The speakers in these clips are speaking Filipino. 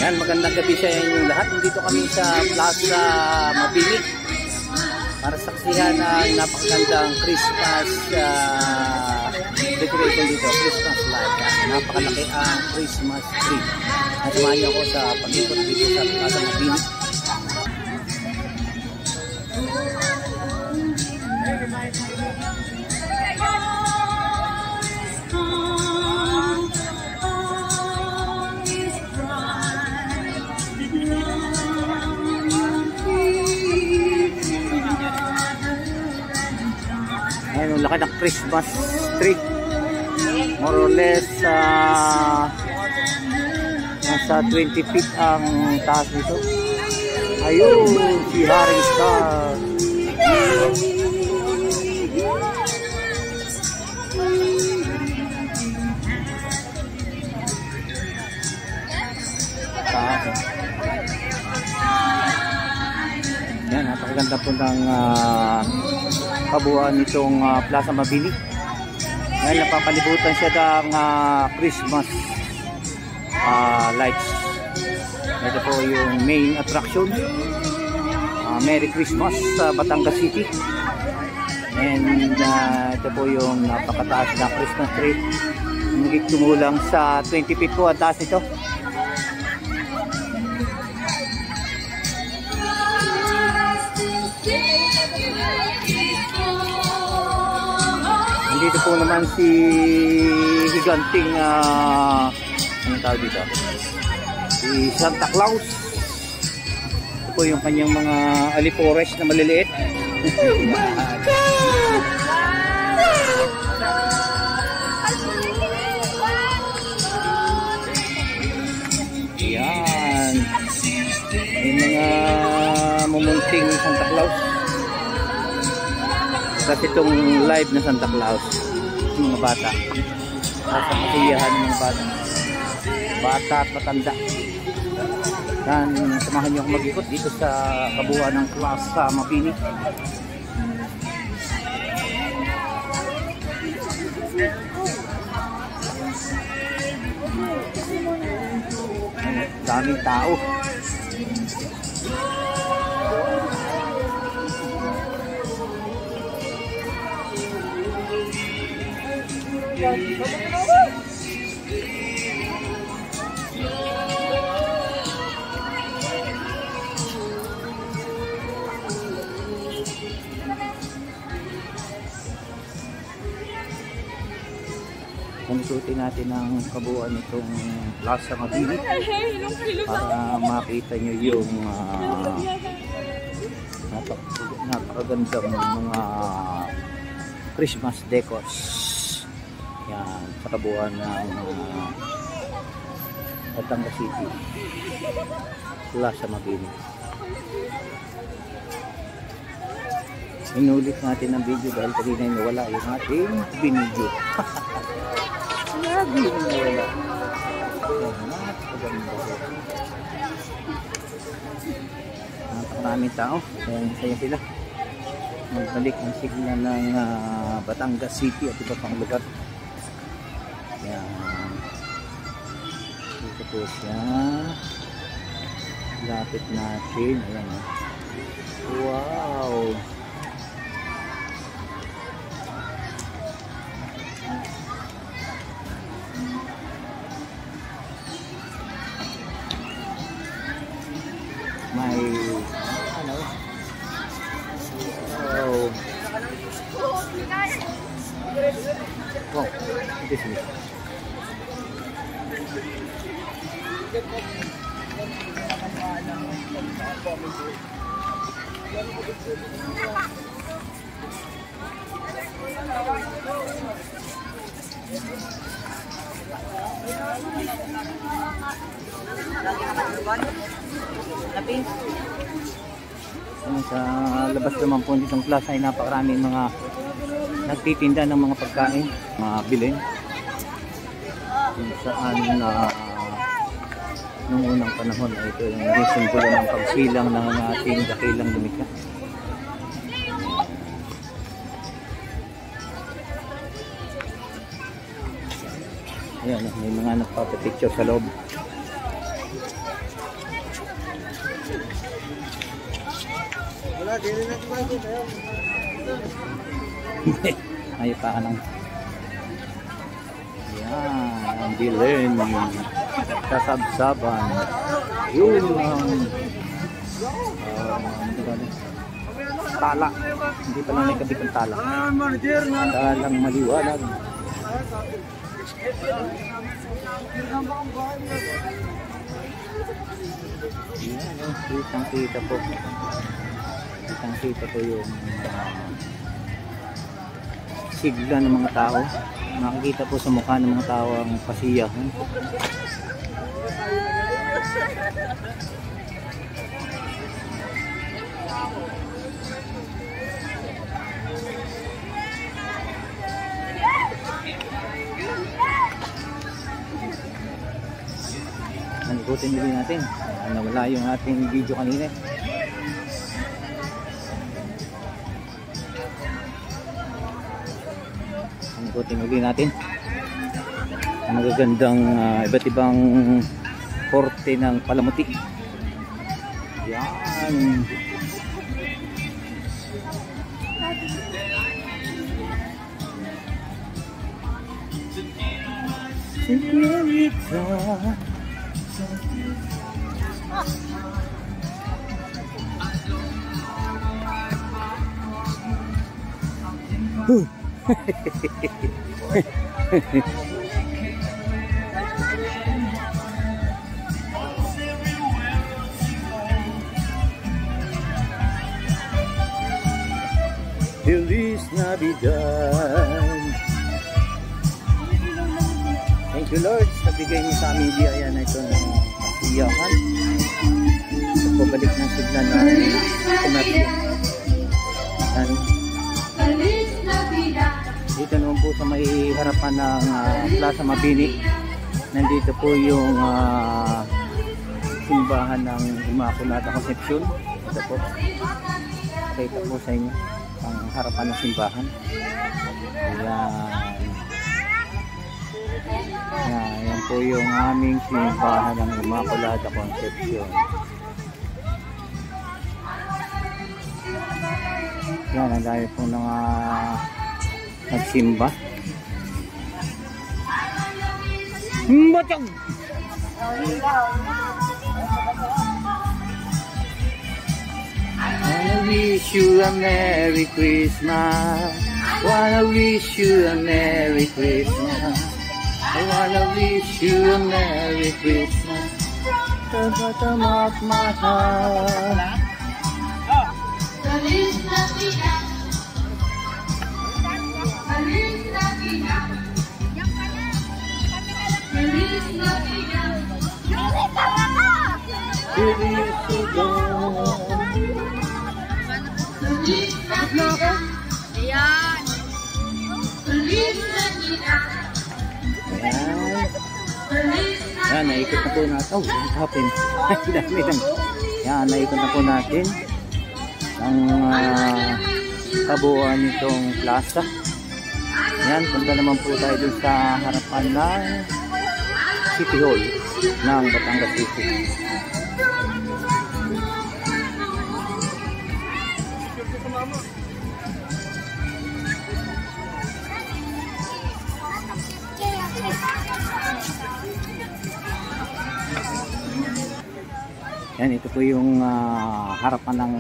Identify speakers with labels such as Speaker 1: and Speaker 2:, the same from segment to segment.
Speaker 1: Yan, magandang gabi sa inyong lahat. Nandito kami sa Plaza Mabini para saksihan ang napakagandang Christmas decoration dito, Christmas light. Napakalaki ang Christmas tree. Nasamahan niyo ako sa pag-ikot dito sa Plaza Mabini. Ayan, ang laki ng Christmas tree. More or less nasa 20 feet ang taas nito. Ayun, si Haring Star. Yan, napakaganda po ng kabuuan nitong Plaza Mabini. Ngayon napapalibutan siya ng Christmas lights. Ito po yung main attraction. Merry Christmas sa Batangas City. And ito po yung napakataas na Christmas tree. Higit kumulang sa 20 feet po ang taas nito. Dito po naman si higanting anong tawag dito? Si Santa Claus. Ito po yung kanyang mga alipores na maliliit. Yan. May mga mumunting Santa Claus. Kasi itong live na Santa Claus ng mga bata sa kasiyahan ng mga bata at matanda. Yan, samahan nyo akong mag-ikot dito sa kabuuan ng Plaza Mabini. Daming tao. Pagsutin natin ang kabuuan nitong Plaza Mabini para makita nyo yung napakagandang mga Christmas decors. Yan, sa kabuuan ng Batangas City, Plaza Mabini. Inulit natin ang video dahil kanina nawala yung ating binidyo. Lagi yung nawala. Napakaraming tao. Saya sila. Magbalik ang sigla ng Batangas City at iba pang lugar. Yan. Dito po siya. Lapit natin. Ayan. Wow! May ano? Oh. Wow, this is sa labas naman po ditong plaza ay napakaraming mga nagtitinda ng mga pagkain, mga bilhin kung saan nung unang panahon ay ito yung naging simbolo ng pagsilang ng ating dakilang lumikha. Ayan, may mga nagpapapicture sa loob. Ay pa ng yan, ang bilin kasabsaban yun ang tala, hindi pa lang may kabit ang tala, talang maliwanag. Yan, kitang-kita po. Kitang-kita po yung sigla ng mga tao. Makikita po sa mukha ng mga tao ang pasiyahan. Ikutin din natin. Nawala yung ating video kanina. Ikutin ulit natin. Ang magagandang iba't ibang korte ng palamuti. Yan. Señorita. Feliz Navidad. Thank you Lord sa bigay mo sa aming biyaya na ito ng kasiyahan. Sa pabalik ng sigla na kumatid. Dito naman po sa may harapan ng Plaza Mabini, nandito po yung simbahan ng Immaculata Concepcion. Ito po, pakita po sa inyo ang harapan ng simbahan. Yan po yung aming simbahan ng Immaculata Concepcion. Yan, ang dahil po ng nagsimba. Batang! Wanna wish you a Merry Christmas. Wanna wish you a Merry Christmas. I wanna wish you a Merry Christmas. The bottom of my heart.
Speaker 2: Feliz Navidad. Feliz Navidad. Feliz Navidad. Feliz Navidad. Ayan. Feliz Navidad.
Speaker 1: Yan, naikot na po natin. Oh, what happened? Dami lang. Yan, naikot na po natin ang kabuuan nitong plaza. Yan, punta naman po tayo dun sa harapan ng City Hall ng Batangas City. Yan, ito po yung harapan ng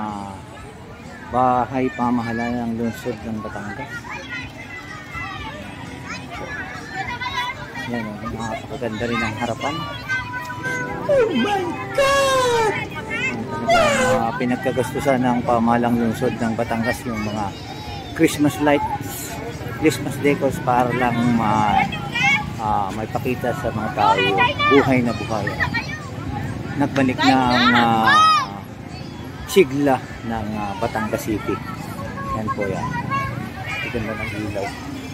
Speaker 1: bahay pamahalaan ng lungsod ng Batangas. Yan, napakaganda rin ang harapan. Oh my God! Pinagkagastusan ng pamahalang lungsod ng Batangas yung mga Christmas lights, Christmas decors para lang may pakita sa mga tao buhay na buhay. Nagbalik na ang sigla ng Batangas City. Yan po yan. Ito na ng ilaw.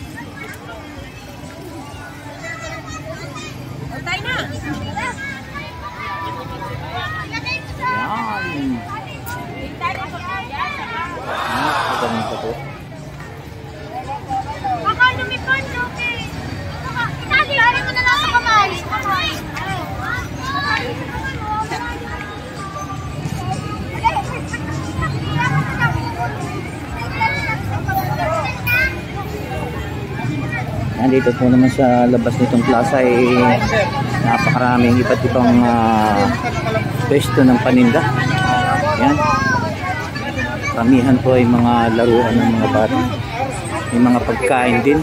Speaker 1: Yan. Maganda po.
Speaker 2: Baka lumipad, okay. Itali mo na lang sa kamay.
Speaker 1: Nandito po naman sa labas nitong plaza ay napakaraming iba't ibang pwesto ng paninda. Yan. Karamihan po ay mga laruan ng mga bata. May mga pagkain din.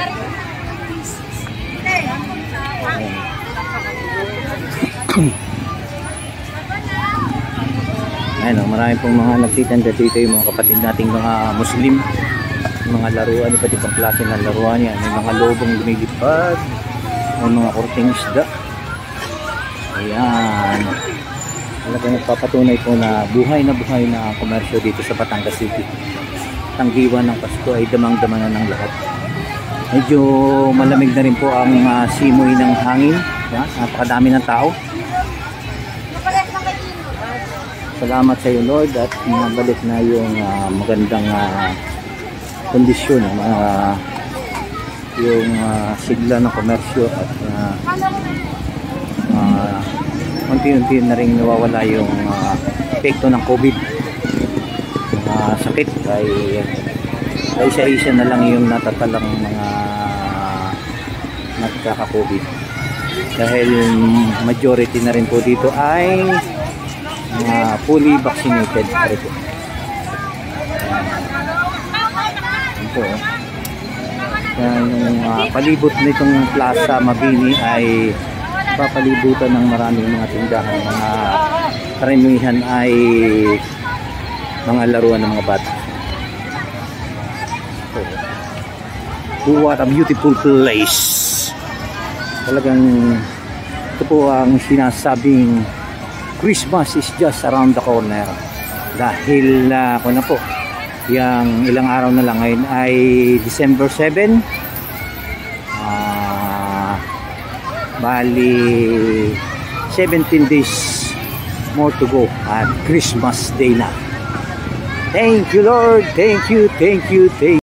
Speaker 1: Ayan, marami pong mga nagtitinda dito yung mga kapatid nating mga Muslim. Mga laruan, iba't ibang klase ng laruan yan. May mga lobong lumilipad, may mga korting isda. Ayan. Talagang nagpapatunay po na buhay na komersyo dito sa Batangas City. Tanggiwan ng Pasko ay damang-dama na ng lahat. Medyo malamig na rin po ang simoy ng hangin. Napakadami ng tao. Salamat sa iyo, Lord, at nabalik na yung magandang kondisyon, yung sigla ng komersyo at unti-unti na rin nawawala yung epekto ng COVID. Sakit ay isa-isa na lang yung natatalang mga nagkaka-COVID. Dahil majority na rin po dito ay fully vaccinated. Ito. Yung palibot nitong Plaza Mabini ay papalibutan ng maraming mga tindahan. Mga karamihan ay mga laruan ng mga bata. So, what a beautiful place. Talagang ito po ang sinasabing Christmas is just around the corner. Dahil ako na po, yung ilang araw na lang ngayon ay December 7. Bali 17 days more to go at Christmas Day na. Thank you, Lord. Thank you, thank you, thank you.